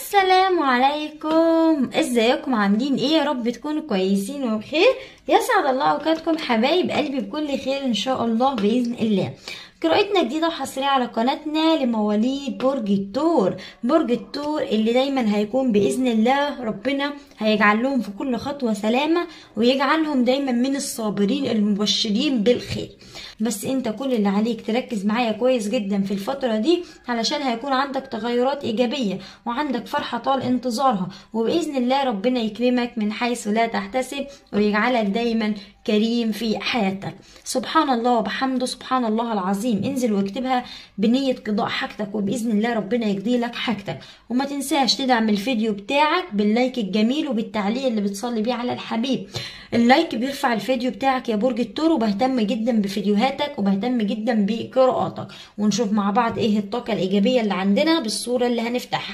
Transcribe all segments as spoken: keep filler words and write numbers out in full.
السلام عليكم، ازيكم؟ عاملين ايه؟ يا رب تكونوا كويسين وبخير. يسعد الله اوقاتكم حبايب قلبي بكل خير ان شاء الله باذن الله. قراءتنا جديدة حصرية على قناتنا لمواليد برج الثور. برج الثور اللي دايما هيكون بإذن الله ربنا هيجعل لهم في كل خطوة سلامة، ويجعلهم دايما من الصابرين المبشرين بالخير. بس انت كل اللي عليك تركز معايا كويس جدا في الفترة دي، علشان هيكون عندك تغيرات ايجابية وعندك فرحة طال انتظارها، وبإذن الله ربنا يكرمك من حيث لا تحتسب ويجعلك دايما كريم في حياتك. سبحان الله وبحمده، سبحان الله العظيم. انزل واكتبها بنية قضاء حاجتك، وبإذن الله ربنا يقضي لك حاجتك. وما تنساش تدعم الفيديو بتاعك باللايك الجميل وبالتعليق اللي بتصلي بيه على الحبيب. اللايك بيرفع الفيديو بتاعك يا برج الثور، وبهتم جدا بفيديوهاتك وبهتم جدا بقراءاتك. ونشوف مع بعض ايه الطاقة الإيجابية اللي عندنا بالصورة اللي هنفتحها.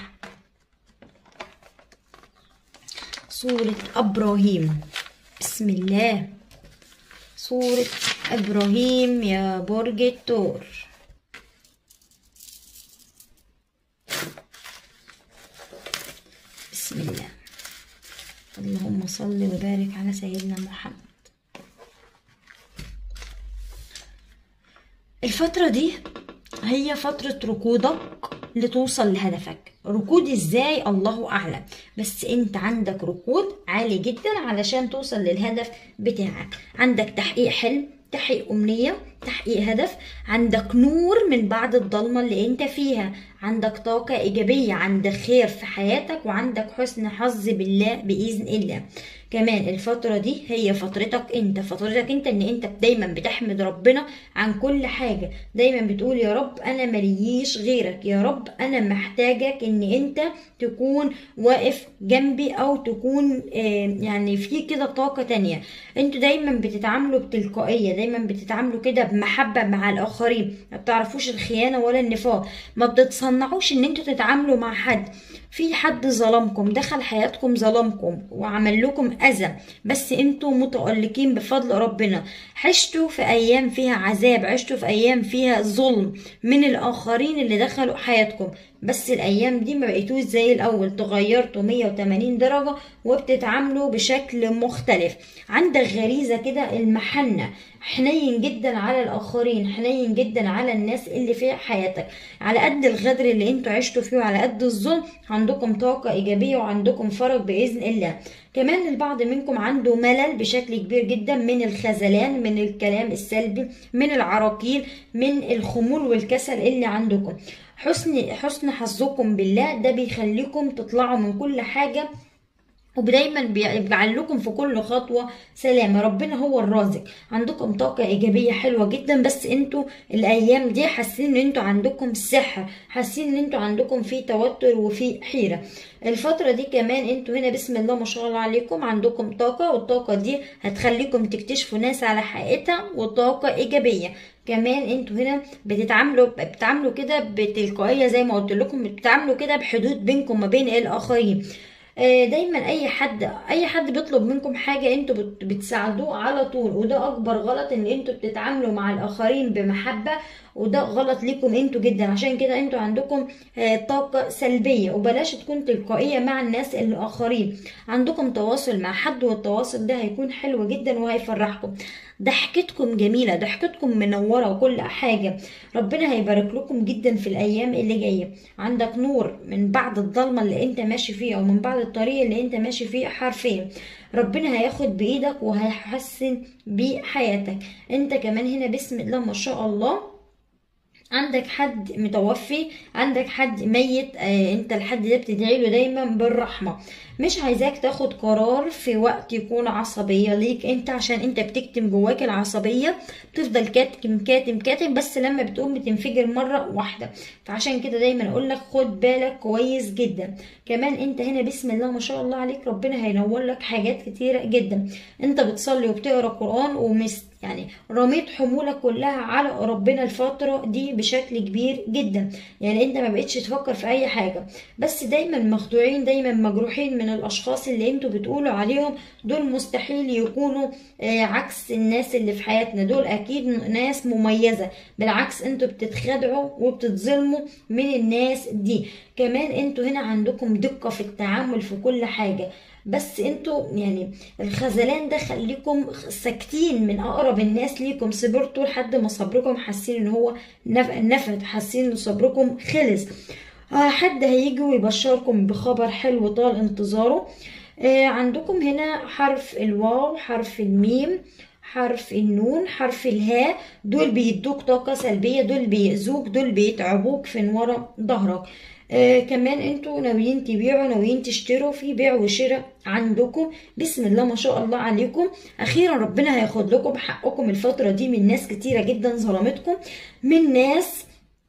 سورة إبراهيم. بسم الله. سورة إبراهيم يا برج الثور. بسم الله. اللهم صل وبارك على سيدنا محمد. الفترة دي هي فترة ركودك لتوصل لهدفك. ركود ازاي؟ الله اعلم، بس انت عندك ركود عالي جدا علشان توصل للهدف بتاعك. عندك تحقيق حلم، تحقيق امنية، تحقيق هدف. عندك نور من بعد الضلمة اللي انت فيها. عندك طاقة ايجابية، عندك خير في حياتك، وعندك حسن حظ بالله بإذن الله. كمان الفترة دي هي فترتك انت، فترتك انت ان انت دايما بتحمد ربنا عن كل حاجة. دايما بتقول يا رب انا مليش غيرك، يا رب انا محتاجك ان انت تكون واقف جنبي، او تكون آه يعني في كده طاقة تانية. انتوا دايما بتتعاملوا بتلقائية، دايما بتتعاملوا كده بمحبة مع الاخرين، ما بتعرفوش الخيانة ولا النفاق، ما بتتصنعوش ان انتوا تتعاملوا مع حد. في حد ظلمكم، دخل حياتكم ظلمكم وعمل لكم اذى، بس انتوا متألقين بفضل ربنا. عشتوا في ايام فيها عذاب، عشتوا في ايام فيها ظلم من الاخرين اللي دخلوا حياتكم، بس الايام دي ما بقيتوش زي الاول، تغيرتوا مية وتمانين درجة وبتتعاملوا بشكل مختلف. عندك غريزة كده المحنة، حنين جدا على الاخرين، حنين جدا على الناس اللي في حياتك. على قد الغدر اللي انتوا عشتوا فيه وعلى قد الظلم عندكم طاقة ايجابية وعندكم فرج باذن الله. كمان البعض منكم عنده ملل بشكل كبير جدا من الخذلان، من الكلام السلبي، من العراقيل، من الخمول والكسل اللي عندكم. حسن حسن حظكم بالله ده بيخليكم تطلعوا من كل حاجة، ودايما بيجعل لكم في كل خطوة سلامة. ربنا هو الرازق. عندكم طاقة ايجابية حلوة جدا، بس انتوا الايام دي حاسين ان انتوا عندكم سحر، حاسين ان انتوا عندكم في توتر وفي حيرة. الفترة دي كمان انتوا هنا بسم الله ما شاء الله عليكم عندكم طاقة، والطاقة دي هتخليكم تكتشفوا ناس على حقيقتها وطاقة ايجابية. كمان انتوا هنا بتتعاملوا بتتعاملوا كده بتلقائية زي ما قلت لكم، بتتعاملوا كده بحدود بينكم وما بين الاخرين. دايما اي حد اي حد بيطلب منكم حاجه انتوا بتساعدوه على طول، وده اكبر غلط ان انتوا بتتعاملوا مع الاخرين بمحبه، وده غلط ليكم انتوا جدا. عشان كده انتوا عندكم طاقه سلبيه، وبلاش تكون تلقائيه مع الناس الاخرين. عندكم تواصل مع حد، والتواصل ده هيكون حلو جدا وهيفرحكم. ضحكتكم جميله، ضحكتكم منوره وكل حاجه. ربنا هيبارك لكم جدا في الايام اللي جايه. عندك نور من بعد الضلمه اللي انت ماشي فيه، او من بعد الطريق اللي انت ماشي فيه حرفيا. ربنا هياخد بايدك وهيحسن بحياتك. انت كمان هنا بسم الله ما شاء الله عندك حد متوفي، عندك حد ميت، آه انت الحد ده بتدعي له دايما بالرحمه. مش عايزاك تاخد قرار في وقت يكون عصبيه ليك انت، عشان انت بتكتم جواك العصبيه، بتفضل كاتم كاتم كاتم، بس لما بتقوم بتنفجر مره واحده. فعشان كده دايما اقول لك خد بالك كويس جدا. كمان انت هنا بسم الله ما شاء الله عليك ربنا هينور لك حاجات كتيره جدا. انت بتصلي وبتقرا قران ومست يعني رميت حمولك كلها على ربنا الفترة دي بشكل كبير جدا. يعني انت ما بقتش تفكر في اي حاجة، بس دايما مخدوعين، دايما مجروحين من الاشخاص اللي انتوا بتقولوا عليهم دول مستحيل يكونوا آه عكس الناس اللي في حياتنا. دول اكيد ناس مميزة، بالعكس انتوا بتتخدعوا وبتتظلموا من الناس دي. كمان انتوا هنا عندكم دقة في التعامل في كل حاجة، بس انتوا يعني الخذلان ده خليكم ساكتين من اقرب الناس ليكم، صبرتوا لحد ما صبركم حاسين ان هو نفد، حاسين ان صبركم خلص. آه حد هيجي ويبشركم بخبر حلو طال انتظاره. آه عندكم هنا حرف الواو، حرف الميم، حرف النون، حرف الهاء، دول بيدوك طاقة سلبية، دول بيأذوك، دول بيتعبوك في ورا ظهرك. آه كمان انتوا ناويين تبيعوا، ناويين تشتروا، في بيع وشراء عندكم بسم الله ما شاء الله عليكم. اخيرا ربنا هياخد لكم حقكم الفترة دي من ناس كتيرة جدا ظلمتكم، من ناس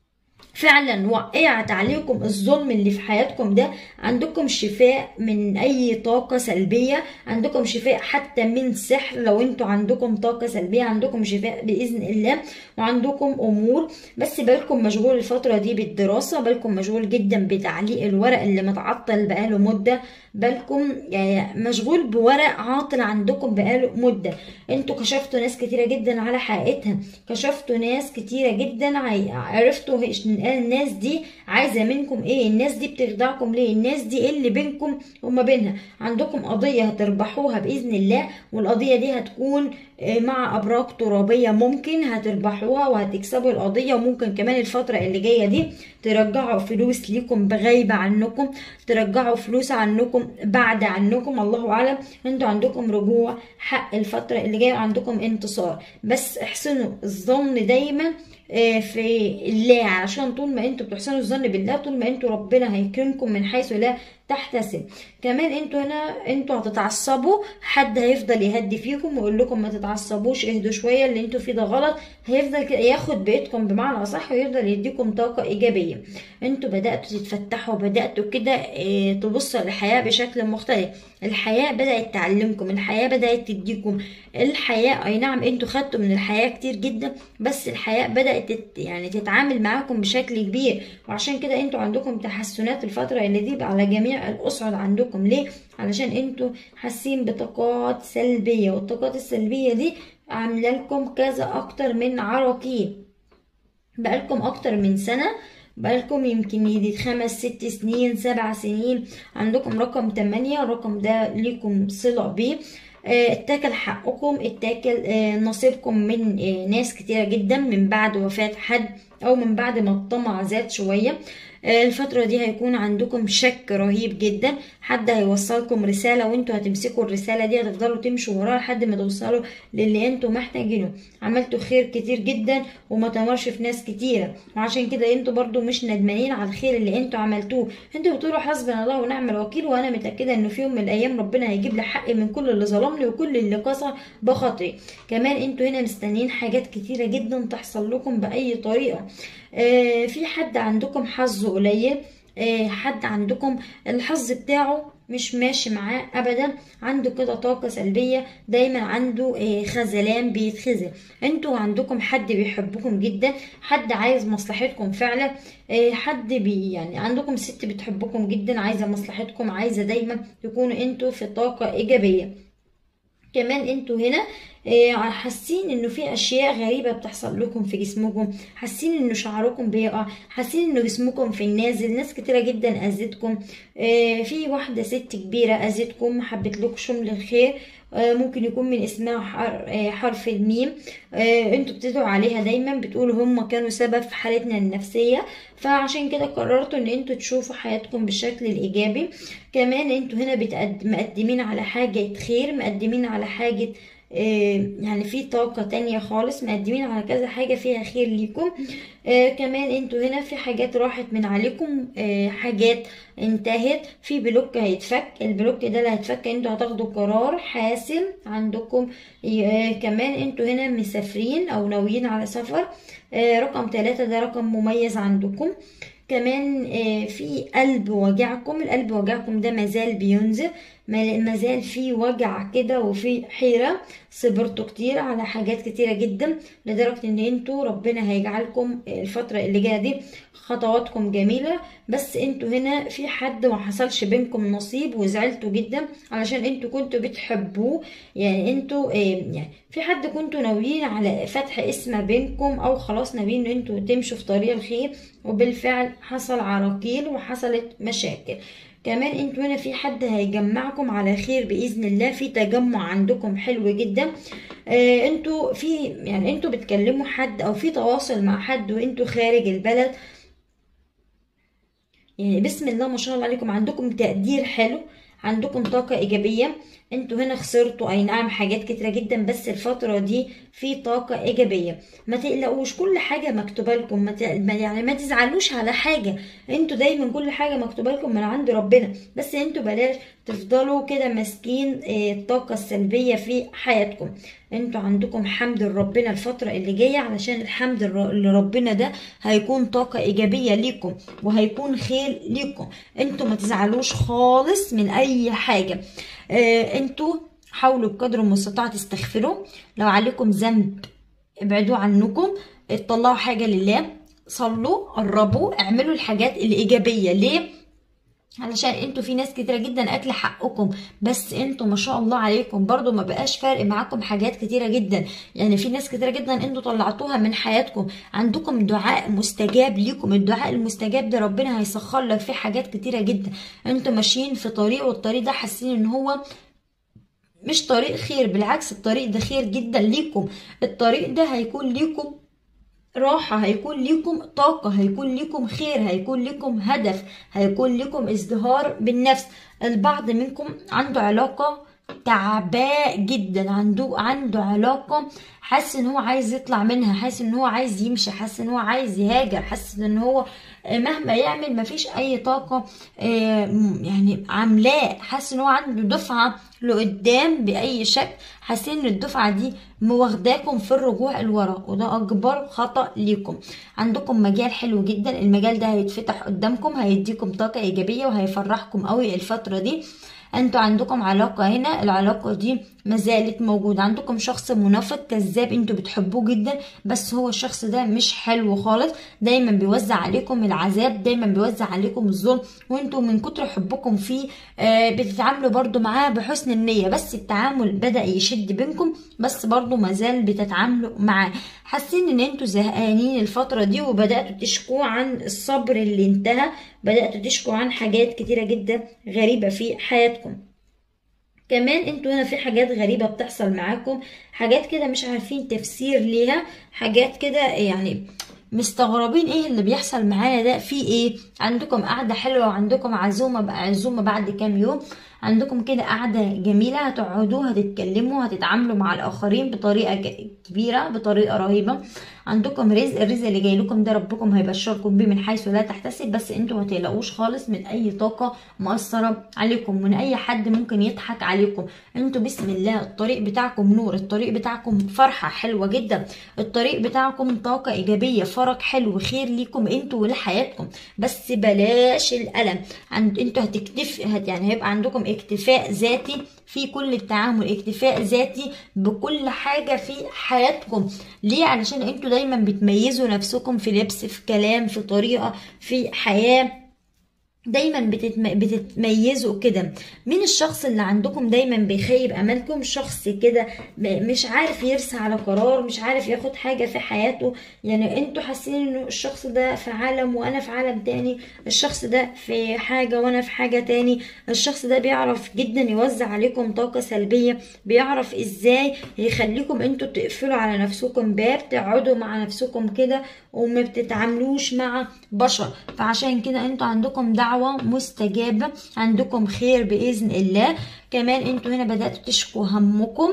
فعلا وقعت عليكم الظلم اللي في حياتكم ده. عندكم شفاء من اي طاقة سلبية، عندكم شفاء حتى من سحر، لو انتوا عندكم طاقة سلبية عندكم شفاء بإذن الله، وعندكم امور. بس بالكم مشغول الفترة دي بالدراسة، بالكم مشغول جدا بتعليق الورق اللي متعطل بقاله مدة، بالكم يعني مشغول بورق عاطل عندكم بقاله مدة. انتوا كشفتوا ناس كتيرة جدا على حقيقتها، كشفتوا ناس كتيرة جدا، عرفتوا الناس دي عايزة منكم ايه، الناس دي بتخدعكم ليه، الناس دي ايه اللي بينكم وما بينها. عندكم قضية هتربحوها بإذن الله، والقضية دي هتكون مع أبراج ترابية، ممكن هتربحوها وهتكسبوا القضية، وممكن كمان الفترة اللي جاية دي ترجعوا فلوس ليكم بغيبة عنكم، ترجعوا فلوس عنكم بعد عنكم، الله أعلم. انتوا عندكم رجوع حق الفترة اللي جاية، عندكم انتصار، بس احسنوا الظن دايما في الله، عشان طول ما انتوا بتحسنوا الظن بالله طول ما انتوا ربنا هيكرمكم من حيث لا تحتسب. كمان انتوا هنا انتوا هتتعصبوا، حد هيفضل يهدي فيكم ويقول لكم ما تتعصبوش، اهدوا شويه، اللي انتوا فيه ده غلط، هيفضل كده ياخد بايدكم بمعنى اصح، ويفضل يديكم طاقه ايجابيه. انتوا بداتوا تتفتحوا، بداتوا كده اه تبصوا للحياه بشكل مختلف، الحياه بدات تعلمكم، الحياه بدات تديكم، الحياه اي نعم انتوا خدتوا من الحياه كتير جدا، بس الحياه بدات تت يعني تتعامل معاكم بشكل كبير، وعشان كده انتوا عندكم تحسنات الفتره اللي دي على جميع الأسعد عندكم. ليه؟ علشان انتوا حاسين بطاقات سلبية، والطاقات السلبية دي عامله لكم كذا اكتر من عراقيل، بقالكم اكتر من سنة، بقالكم يمكن يدي خمس ست سنين سبع سنين. عندكم رقم تمانية، الرقم ده ليكم صلة بيه، اتاكل حقكم، اتاكل نصيبكم من ناس كتيرة جدا من بعد وفاة حد، او من بعد ما الطمع زاد شوية. الفترة دي هيكون عندكم شك رهيب جدا، حد هيوصلكم رسالة وانتوا هتمسكوا الرسالة دي، هتفضلوا تمشوا وراها لحد ما توصلوا للي انتوا محتاجينه. عملتوا خير كتير جدا وما تمرش في ناس كتيرة، وعشان كده انتوا برضو مش ندمانين على الخير اللي انتوا عملتوه، انتوا بتقولوا حسبنا الله ونعم الوكيل، وانا متأكدة انه في يوم من الايام ربنا هيجيب لي حقي من كل اللي ظلمني وكل اللي كسر بخاطري. كمان انتوا هنا مستنيين حاجات كتيرة جدا تحصل لكم بأي طريقة. آه في حد عندكم حظه قليل، آه حد عندكم الحظ بتاعه مش ماشي معاه ابدا، عنده كده طاقة سلبية، دايما عنده آه خذلان، بيتخذل. انتوا عندكم حد بيحبكم جدا، حد عايز مصلحتكم فعلا، آه حد بي يعني عندكم ست بتحبكم جدا، عايزة مصلحتكم، عايزة دايما تكونوا انتوا في طاقة ايجابية. كمان انتوا هنا حاسين انه في اشياء غريبه بتحصل لكم في جسمكم، حاسين انه شعركم بيقع، حاسين انه جسمكم في النازل، ناس كتيره جدا اذتكم، في واحده ست كبيره اذتكم، حبت لكم شمل الخير، ممكن يكون من اسمها حرف الميم، انتوا بتدعوا عليها دايما، بتقولوا هم كانوا سبب في حالتنا النفسيه، فعشان كده قررتوا ان انتوا تشوفوا حياتكم بالشكل الايجابي. كمان انتوا هنا مقدمين على حاجه خير، مقدمين على حاجه يعني في طاقة تانية خالص، مقدمين على كذا حاجة فيها خير ليكم. آه كمان انتوا هنا في حاجات راحت من عليكم، آه حاجات انتهت، في بلوك هيتفك، البلوك ده اللي هيتفك انتوا هتاخدوا قرار حاسم عندكم. آه كمان انتوا هنا مسافرين او ناويين على سفر، آه رقم ثلاثة ده رقم مميز عندكم. كمان في قلب وجعكم، القلب وجعكم ده مازال بينزل، مازال في وجع كده وفي حيرة، صبرتوا كتير على حاجات كتيرة جدا لدرجة ان انتوا ربنا هيجعلكم الفترة اللي جاية دي خطواتكم جميلة. بس انتوا هنا في حد ما حصلش بينكم نصيب وزعلتوا جدا علشان انتوا كنتوا بتحبوه. يعني انتوا يعني في حد كنتوا ناويين على فتح اسم بينكم، او خلاص ناويين ان انتوا تمشوا في طريق الخير، وبالفعل حصل عراقيل وحصلت مشاكل. كمان انتوا هنا في حد هيجمعكم على خير باذن الله، في تجمع عندكم حلو جدا. اه انتوا في يعني انتوا بتكلموا حد او في تواصل مع حد وانتوا خارج البلد. يعني بسم الله ما شاء الله عليكم، عندكم تقدير حلو، عندكم طاقة ايجابية. انتوا هنا خسرتوا اي نعم حاجات كتيرة جدا، بس الفترة دي في طاقة ايجابية. ما تقلقوش، كل حاجة مكتوبة لكم، ما ت... يعني ما تزعلوش على حاجة، انتوا دايما كل حاجة مكتوبة لكم من عند ربنا. بس انتوا بلاش تفضلوا كده ماسكين الطاقة السلبية في حياتكم. انتوا عندكم حمد لربنا الفترة اللي جاية، علشان الحمد لربنا ده هيكون طاقة ايجابية ليكم وهيكون خير ليكم. انتوا ما تزعلوش خالص من اي حاجة. اه انتوا حاولوا بقدر المستطاع تستغفروا، لو عليكم ذنب ابعدوا عنكم، اطلعوا حاجة لله، صلوا، قربوا، اعملوا الحاجات الايجابية. ليه؟ علشان انتوا في ناس كتيرة جدا اكل حقكم، بس انتوا ما شاء الله عليكم برضو ما بقاش فارق معاكم حاجات كتيرة جدا. يعني في ناس كتيرة جدا انتوا طلعتوها من حياتكم، عندكم دعاء مستجاب ليكم. الدعاء المستجاب ده ربنا هيسخر لك فيه حاجات كتيرة جدا. انتوا ماشيين في طريق، والطريق ده حاسين ان هو مش طريق خير، بالعكس الطريق ده خير جدا ليكم. الطريق ده هيكون ليكم راحة، هيكون ليكم طاقة، هيكون ليكم خير، هيكون ليكم هدف، هيكون ليكم ازدهار بالنفس. البعض منكم عنده علاقة تعباء جدا، عنده عنده علاقة حاسس ان هو عايز يطلع منها، حاسس ان هو عايز يمشي، حاسس ان هو عايز يهاجر، حاسس ان هو مهما يعمل مفيش اي طاقة يعني عاملاه، حاسس ان هو عنده دفعة لقدام باي شكل، حاسين ان الدفعة دي مواخداكم في الرجوع لورا، وده اكبر خطأ ليكم. عندكم مجال حلو جدا، المجال ده هيتفتح قدامكم، هيديكم طاقة ايجابية وهيفرحكم قوي الفترة دي. انتوا عندكم علاقة هنا، العلاقة دي مازالت موجودة. عندكم شخص منافق كذاب انتوا بتحبوه جدا، بس هو الشخص ده مش حلو خالص، دايما بيوزع عليكم العذاب، دايما بيوزع عليكم الظلم، وانتوا من كتر حبكم فيه آه بتتعاملوا برضو معاه بحسن النية، بس التعامل بدأ يشد بينكم، بس برضو مازال بتتعاملوا معاه. حاسين ان انتوا زهقانين الفترة دي، وبدأتوا تشكوا عن الصبر اللي انتهى، بدأتوا تشكوا عن حاجات كتيرة جدا غريبة في حياتكم. كمان انتوا هنا في حاجات غريبة بتحصل معاكم، حاجات كده مش عارفين تفسير ليها، حاجات كده يعني مستغربين ايه اللي بيحصل معانا ده، في ايه. عندكم قعدة حلوة، وعندكم عزومة بقى عزومة بعد كام يوم، عندكم كده قعدة جميلة، هتقعدوا هتتكلموا هتتعاملوا مع الآخرين بطريقة كبيرة بطريقة رهيبة. عندكم رزق، الرزق اللي جاي لكم ده ربكم هيبشركم بيه من حيث لا تحتسب، بس انتوا ما تقلقوش خالص من اي طاقة مؤثرة عليكم، من اي حد ممكن يضحك عليكم. انتوا بسم الله الطريق بتاعكم نور، الطريق بتاعكم فرحة حلوة جدا، الطريق بتاعكم طاقة ايجابية، فرج حلو، خير ليكم انتوا ولحياتكم. بس بلاش الألم، عند انتوا هتكتف هت يعني هيبقى عندكم اكتفاء ذاتي في كل التعامل، اكتفاء ذاتي بكل حاجة في حياتكم. ليه؟ علشان انتوا دايما بتميزوا نفسكم في لبس، في كلام، في طريقة، في حياة، دايما بتتم... بتتميزوا كده. مين الشخص اللي عندكم دايما بيخيب امالكم؟ شخص كده مش عارف يرسى على قرار، مش عارف ياخد حاجة في حياته. يعني انتوا حاسين انه الشخص ده في عالم وانا في عالم تاني، الشخص ده في حاجة وانا في حاجة تاني، الشخص ده بيعرف جدا يوزع عليكم طاقة سلبية، بيعرف ازاي يخليكم انتوا تقفلوا على نفسكم باب، تقعدوا مع نفسكم كده وما بتتعاملوش مع بشر. فعشان كده انتوا عندكم دعوة مستجابة، عندكم خير بإذن الله. كمان انتوا هنا بدأتوا تشكوا همكم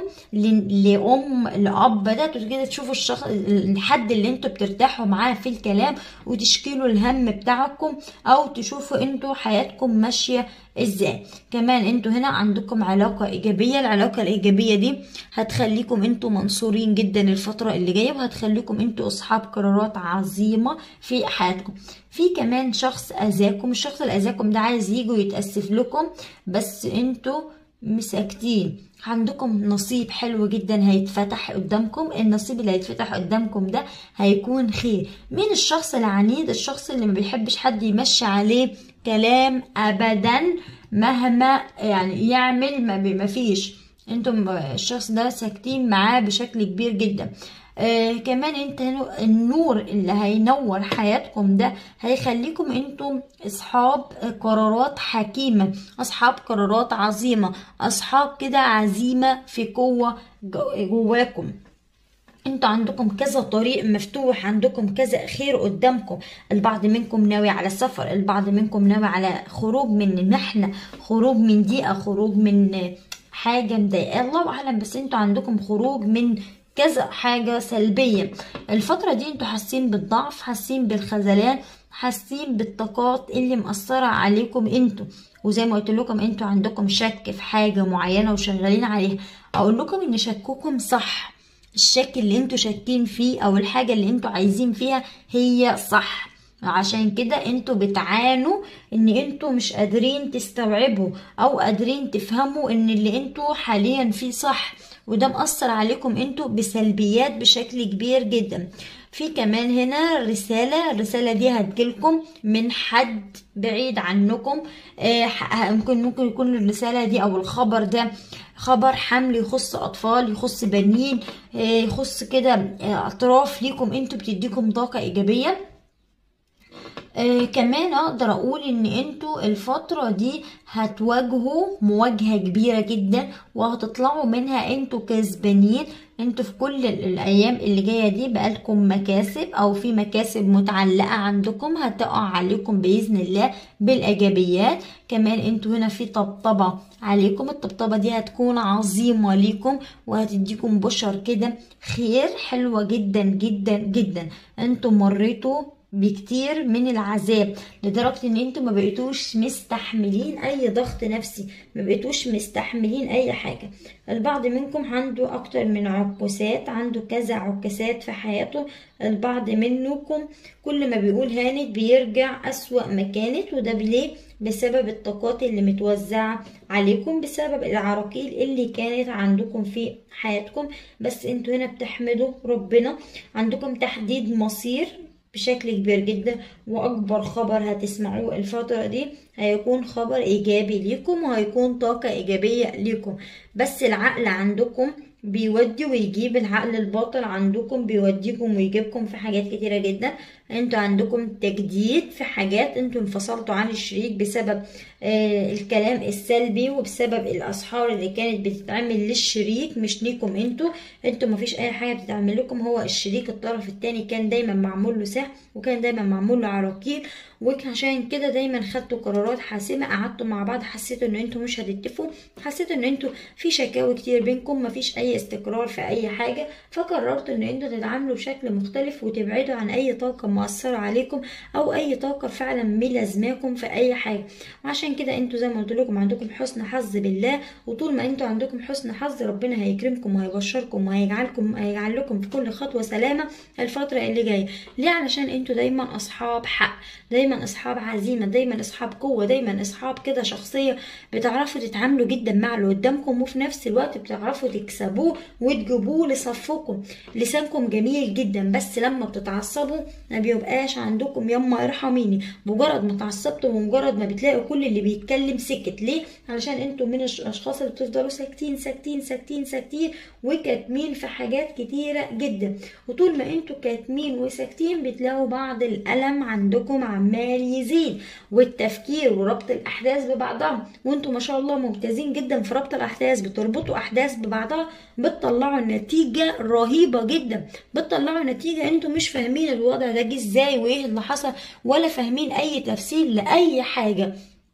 لأم لأب، بدأتوا كده تشوفوا الشخص الحد اللي انتوا بترتاحوا معاه في الكلام وتشكيلوا الهم بتاعكم، او تشوفوا انتوا حياتكم ماشية ازاي. كمان انتوا هنا عندكم علاقة ايجابية، العلاقة الايجابية دي هتخليكم انتوا منصورين جدا الفترة اللي جاية، وهتخليكم انتوا اصحاب قرارات عظيمة في حياتكم. في كمان شخص اذاكم، الشخص اللي اذاكم ده عايز يجي ويتأسف لكم، بس انتوا مساكتين. عندكم نصيب حلو جدا هيتفتح قدامكم، النصيب اللي هيتفتح قدامكم ده هيكون خير. مين الشخص العنيد؟ الشخص اللي ما بيحبش حد يمشي عليه كلام ابدا، مهما يعني يعمل ما فيش، انتم الشخص ده ساكتين معاه بشكل كبير جدا. آه كمان انت النور اللي هينور حياتكم ده هيخليكم انتم اصحاب قرارات حكيمة، اصحاب قرارات عظيمة، اصحاب كده عزيمة في قوة جواكم. انتوا عندكم كذا طريق مفتوح، عندكم كذا خير قدامكم. البعض منكم ناوي على سفر، البعض منكم ناوي على خروج من محنة، خروج من ضيقة، خروج من حاجة مضايقاه الله اعلم، بس انتوا عندكم خروج من كذا حاجة سلبية. الفترة دي انتوا حاسين بالضعف، حاسين بالخذلان، حاسين بالطاقات اللي مأثرة عليكم انتوا، وزي ما قلت لكم انتوا عندكم شك في حاجة معينة وشغالين عليها. اقول لكم ان شككم صح، الشك اللي انتوا شاكين فيه او الحاجة اللي انتوا عايزين فيها هي صح، عشان كده انتوا بتعانوا ان انتوا مش قادرين تستوعبوا او قادرين تفهموا ان اللي انتوا حاليا فيه صح، وده مأثر عليكم انتوا بسلبيات بشكل كبير جدا. في كمان هنا رسالة، الرسالة دي هتجيلكم من حد بعيد عنكم، آه ممكن ممكن يكون الرسالة دي او الخبر ده خبر حمل يخص اطفال، يخص بنين، آه يخص كده آه اطراف ليكم انتوا، بتديكم طاقة ايجابية. آه كمان اقدر اقول ان انتوا الفترة دي هتواجهوا مواجهة كبيرة جدا وهتطلعوا منها انتوا كسبانين. انتوا في كل الايام اللي جاية دي بقالكم مكاسب او في مكاسب متعلقة عندكم هتقع عليكم باذن الله بالايجابيات. كمان انتوا هنا في طبطبة عليكم، الطبطبة دي هتكون عظيمة ليكم وهتديكم بشر كده خير حلوة جدا جدا جدا. انتوا مريتوا بكتير من العذاب لدرجة ان انتوا ما بقيتوش مستحملين اي ضغط نفسي، ما بقيتوش مستحملين اي حاجة. البعض منكم عنده اكتر من عكوسات، عنده كذا عكسات في حياته. البعض منكم كل ما بيقول هانت بيرجع اسوأ ما كانت، وده ليه؟ بسبب الطاقات اللي متوزعة عليكم، بسبب العراقيل اللي كانت عندكم في حياتكم. بس انتوا هنا بتحمدوا ربنا، عندكم تحديد مصير بشكل كبير جدا، واكبر خبر هتسمعوه الفترة دي هيكون خبر ايجابي ليكم وهيكون طاقة ايجابية ليكم. بس العقل عندكم بيودي ويجيب، العقل الباطل عندكم بيوديكم ويجيبكم في حاجات كتيرة جدا. انتوا عندكم تجديد في حاجات، انتوا انفصلتوا عن الشريك بسبب آه الكلام السلبي وبسبب الاسحار اللي كانت بتتعمل للشريك مش ليكم انتوا. انتوا مفيش اي حاجة بتتعمل لكم، هو الشريك الطرف التاني كان دايما معمول له سحر وكان دايما معمول له عراقيل، وعشان كده دايما خدتوا قرارات حاسمة، قعدتوا مع بعض حسيتوا ان انتوا مش هتتفقوا، حسيتوا ان انتوا في شكاوي كتير بينكم، مفيش اي استقرار في اي حاجة، فقررتوا ان انتوا تتعاملوا بشكل مختلف وتبعدوا عن اي طاقة مؤثرة عليكم او اي طاقة فعلا ملازماكم في اي حاجة. وعشان كده انتوا زي ما قلت لكم عندكم حسن حظ بالله، وطول ما انتوا عندكم حسن حظ ربنا هيكرمكم وهيبشركم وهيجعلكم هيجعل لكم في كل خطوة سلامة الفترة اللي جاية. ليه؟ علشان انتوا دايما اصحاب حق، دايما اصحاب عزيمة، دايما اصحاب قوة، دايما اصحاب كده شخصية بتعرفوا تتعاملوا جدا مع اللي قدامكم، وفي نفس الوقت بتعرفوا تكسبوه وتجيبوه لصفكم. لسانكم جميل جدا، بس لما بتتعصبوا ما بيبقاش عندكم يما ارحميني، مجرد ما اتعصبتوا ومجرد ما بتلاقوا كل اللي بيتكلم سكت. ليه؟ علشان انتوا من الاشخاص اللي بتفضلوا ساكتين ساكتين ساكتين ساكتين وكاتمين في حاجات كتيرة جدا، وطول ما انتوا كاتمين وساكتين بتلاقوا بعض الألم عندكم عمال يزيد، والتفكير وربط الأحداث ببعضها، وانتوا ما شاء الله ممتازين جدا في ربط الأحداث، بتربطوا أحداث ببعضها بتطلعوا نتيجة رهيبة جدا، بتطلعوا نتيجة انتوا مش فاهمين الوضع ده جه ازاي وايه اللي حصل، ولا فاهمين أي تفسير لأي حاجة.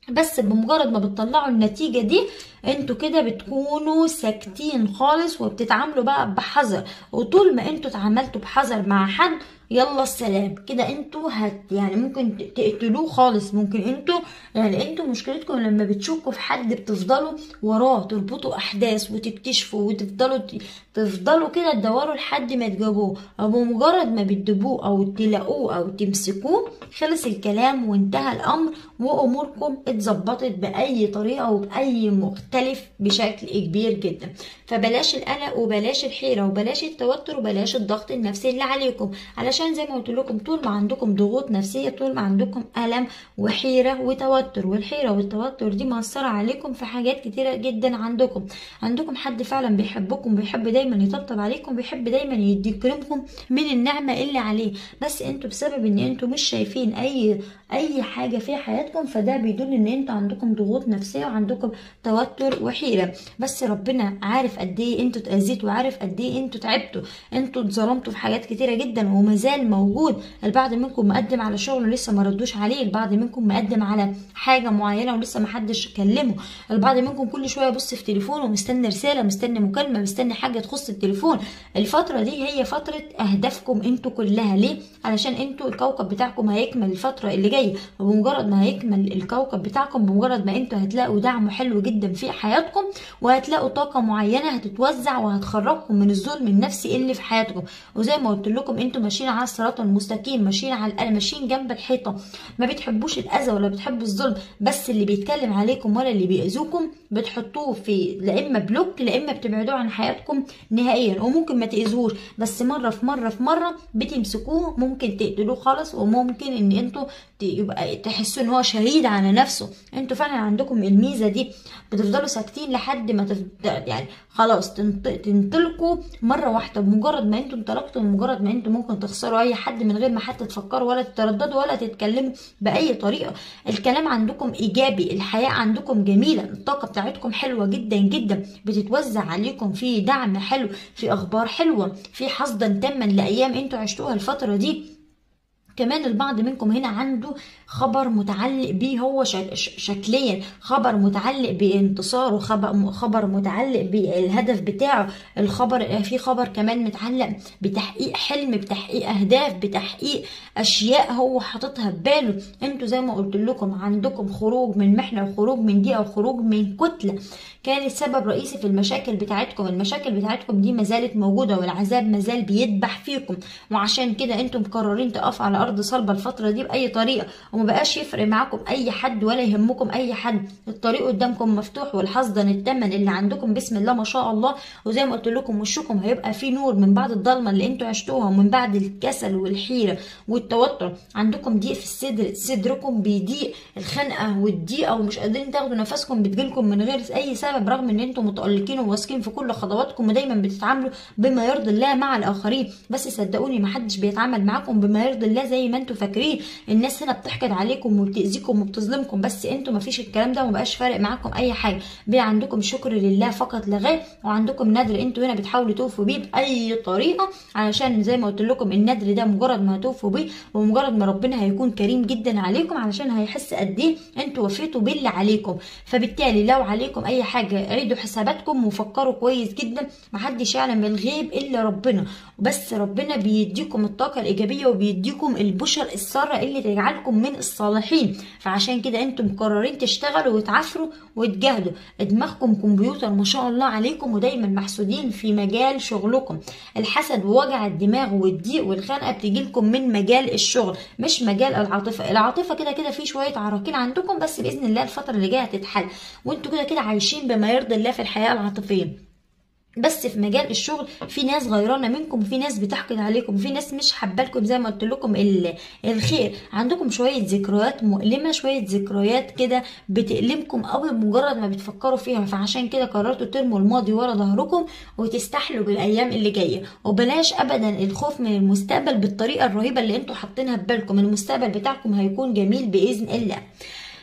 بس بمجرد ما بتطلعوا النتيجة دي انتوا كده بتكونوا ساكتين خالص وبتتعاملوا بقى بحذر. وطول ما انتوا اتعاملتوا بحذر مع حد، يلا السلام كده، انتوا هت يعني ممكن تقتلوه خالص. ممكن انتوا يعني انتوا مشكلتكم لما بتشكوا في حد بتفضلوا وراه تربطوا احداث وتكتشفوا وتفضلوا تفضلوا كده تدوروا لحد ما تجيبوه، او بمجرد ما بتجيبوه او تلاقوه او تمسكوه خلص الكلام وانتهى الامر، واموركم اتظبطت باي طريقه وباي مختلف بشكل كبير جدا. فبلاش القلق وبلاش الحيره وبلاش التوتر وبلاش الضغط النفسي اللي عليكم، علشان زي ما قلت لكم طول ما عندكم ضغوط نفسيه، طول ما عندكم الم وحيره وتوتر، والحيره والتوتر دي مأثره عليكم في حاجات كتيره جدا. عندكم عندكم حد فعلا بيحبكم، بيحب دايما يطبطب عليكم، بيحب دايما يكرمكم من النعمه اللي عليه، بس انتوا بسبب ان انتوا مش شايفين اي اي حاجه في حياتكم، فده بيدل ان انتوا عندكم ضغوط نفسيه وعندكم توتر وحيره. بس ربنا عارف قد ايه انتوا اتاذيتوا، وعارف قد ايه انتوا تعبتوا، انتوا اتظلمتوا في حاجات كتيره جدا ومازال موجود. البعض منكم مقدم على شغل ولسه ما ردوش عليه، البعض منكم مقدم على حاجه معينه ولسه ما حدش كلمه، البعض منكم كل شويه يبص في تليفونه ومستني رساله، مستني مكالمه، مستني حاجه تخص التليفون. الفتره دي هي فتره اهدافكم انتوا كلها. ليه؟ علشان انتوا الكوكب بتاعكم هيكمل الفتره اللي جايه، وبمجرد ما هيكمل الكوكب بتاعكم، بمجرد ما انتوا هتلاقوا دعم حلو جدا في حياتكم، وهتلاقوا طاقه معينه هتتوزع وهتخرجكم من الظلم النفسي اللي في حياتكم. وزي ما قلت لكم انتوا ماشيين على الصراط المستقيم، ماشيين على القلم، ماشيين جنب الحيطه، ما بتحبوش الاذى ولا بتحبوا الظلم، بس اللي بيتكلم عليكم ولا اللي بيأذوكم بتحطوه في لا اما بلوك لا اما بتبعدوه عن حياتكم نهائيا. وممكن ما تأذوش، بس مره في مره في مره بتمسكوه، ممكن تقتلوه خالص، وممكن ان انتوا يبقى تحسوا ان هو شهيد على نفسه. انتوا فعلا عندكم الميزه دي، بتفضلوا ساكتين لحد ما تفضل يعني خلاص تنطلقوا مره واحده. بمجرد ما انتوا انطلقتوا، بمجرد ما انتوا ممكن تخسروا اي حد من غير ما حتى تفكروا ولا تترددوا ولا تتكلموا باي طريقه. الكلام عندكم ايجابي، الحياه عندكم جميله، الطاقه بتاعتكم حلوه جدا جدا، بتتوزع عليكم في دعم حلو، في اخبار حلوه، في حصدا تاما لايام انتوا عشتوها الفتره دي. كمان البعض منكم هنا عنده خبر متعلق بيه هو شكليا، خبر متعلق بانتصاره، خبر متعلق بالهدف بتاعه، الخبر في خبر كمان متعلق بتحقيق حلم، بتحقيق اهداف، بتحقيق اشياء هو حاططها بباله. انتوا زي ما قلت لكم عندكم خروج من محنه وخروج من ضيقه وخروج من كتله كانت سبب رئيسي في المشاكل بتاعتكم. المشاكل بتاعتكم دي مازالت موجوده، والعذاب مازال بيدبح فيكم، وعشان كده انتم مقررين تقفوا على ارض صلبه الفتره دي باي طريقه، ومبقاش يفرق معاكم اي حد ولا يهمكم اي حد. الطريق قدامكم مفتوح، والحصدن التمن اللي عندكم بسم الله ما شاء الله. وزي ما قلت لكم وشكم هيبقى فيه نور من بعد الضلمه اللي انتوا عشتوها، ومن بعد الكسل والحيره والتوتر. عندكم ضيق في الصدر، صدركم بيضيق، الخنقه والضيقه ومش قادرين تاخدوا نفسكم بتجيلكم من غير اي سبب، رغم ان انتم متألقين وواثقين في كل خطواتكم ودايما بتتعاملوا بما يرضي الله مع الاخرين. بس صدقوني محدش بيتعامل معاكم بما يرضي الله زي ما انتوا فاكرين. الناس هنا بتحقد عليكم وبتأذيكم وبتظلمكم، بس انتوا مفيش الكلام ده ومبقاش فارق معاكم اي حاجه. بقى عندكم شكر لله فقط لا غير، وعندكم ندر انتوا هنا بتحاولوا توفوا بيه باي طريقه، علشان زي ما قلت لكم الندر ده مجرد ما توفوا بيه ومجرد ما ربنا هيكون كريم جدا عليكم، علشان هيحس قد ايه انتوا وفيتوا باللي عليكم. فبالتالي لو عليكم اي حاجه عيدوا حساباتكم وفكروا كويس جدا. محدش يعلم الغيب الا ربنا، بس ربنا بيديكم الطاقه الايجابيه وبيديكم البشر الساره اللي تجعلكم من الصالحين. فعشان كده انتم مقررين تشتغلوا وتعافروا وتجاهدوا. دماغكم كمبيوتر ما شاء الله عليكم، ودايما محسودين في مجال شغلكم. الحسد ووجع الدماغ والضيق والخنقه بتجيلكم من مجال الشغل، مش مجال العاطفه. العاطفه كده كده في شويه عراقيل عندكم، بس باذن الله الفتره اللي جايه هتتحل، وانتوا كده كده عايشين بما يرضي الله في الحياه العاطفيه. بس في مجال الشغل في ناس غيرانه منكم، وفي ناس بتحقد عليكم، وفي ناس مش حبالكم زي ما قلت لكم الخير. عندكم شويه ذكريات مؤلمه، شويه ذكريات كده بتألمكم قوي بمجرد ما بتفكروا فيها. فعشان كده قررتوا ترموا الماضي ورا ظهركم وتستحلوا بالايام اللي جايه. وبلاش ابدا الخوف من المستقبل بالطريقه الرهيبه اللي انتوا حاطينها في بالكم. المستقبل بتاعكم هيكون جميل باذن الله.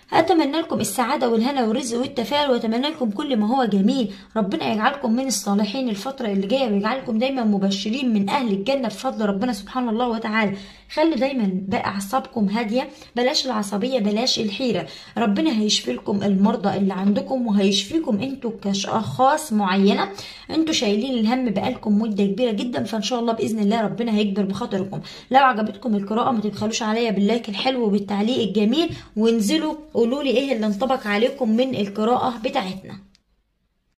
اتمنى لكم السعاده والهنا والرزق والتفاؤل، واتمنى لكم كل ما هو جميل. ربنا يجعلكم من الصالحين الفتره اللي جايه، ويجعلكم دايما مبشرين من اهل الجنه بفضل ربنا سبحانه الله وتعالى. خلوا دايما بقى اعصابكم هاديه، بلاش العصبيه، بلاش الحيره. ربنا هيشفي لكم المرضى اللي عندكم، وهيشفيكم انتوا كاشخاص معينه انتوا شايلين الهم بقالكم مده كبيره جدا. فان شاء الله باذن الله ربنا هيكبر بخاطركم. لو عجبتكم القراءه ما تبخلوش عليا باللايك الحلو وبالتعليق الجميل، وانزلوا قولوا لي ايه اللي انطبق عليكم من القراءه بتاعتنا.